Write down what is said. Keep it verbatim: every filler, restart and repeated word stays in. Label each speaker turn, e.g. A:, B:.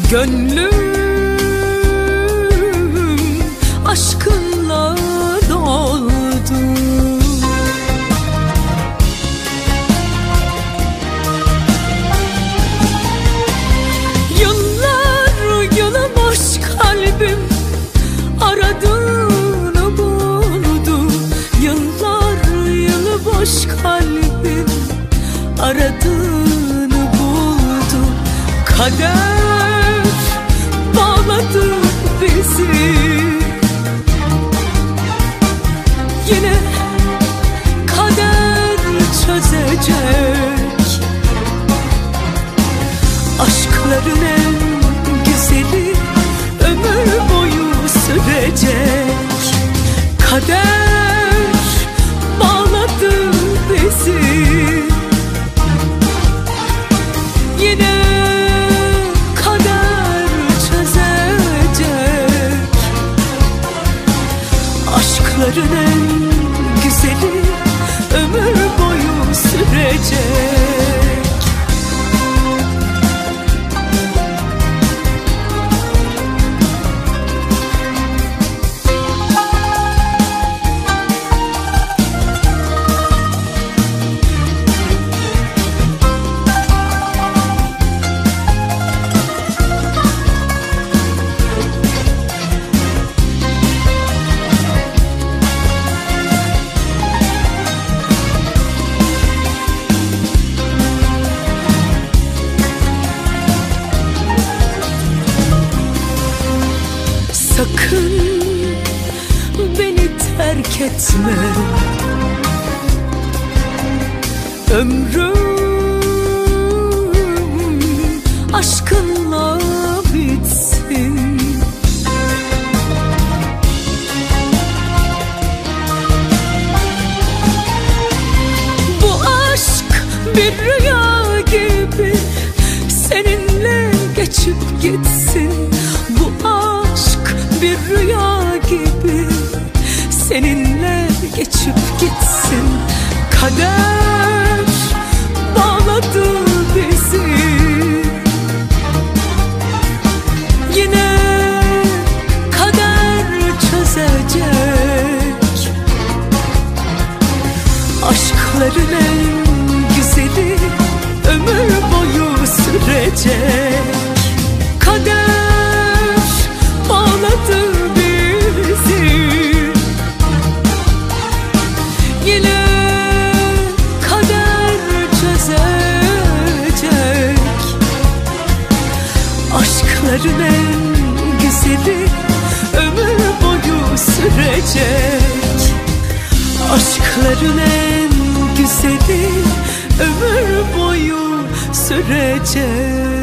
A: Gönlüm aşkınla doldu. Yıllar yılı boş kalbim aradığını buldu. Yıllar yılı boş kalbim aradığını buldu. Kader bağladı bizi, yine kader çözecek. Aşkların en güzeli ömür boyu sürecek. Kader bağladı bizi, yine kader çözecek. Aşkların en güzeli ömür boyu sürecek. Sakın beni terk etme, ömrüm aşkınla bitsin. Bu aşk bir rüya gibi seninle geçip gitsin. Bu aşk bir rüya gibi seninle geçip gitsin. Kader bağladı bizi, yine kader çözecek. Aşkların en güzeli ömür boyu sürecek. Kader bağladı bizi, yine kader çözecek. Aşkların en güzeli ömür boyu sürecek. Aşkların en güzeli ömür boyu sürecek.